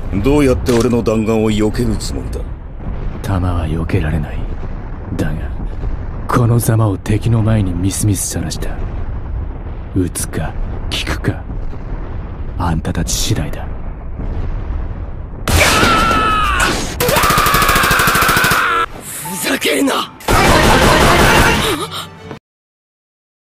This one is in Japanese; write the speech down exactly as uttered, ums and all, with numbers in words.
どうやって俺の弾丸を避けるつもりだ。 弾は避けられない。だがこのざまを敵の前にみすみすさらした。撃つか効くか、あんたたち次第だ。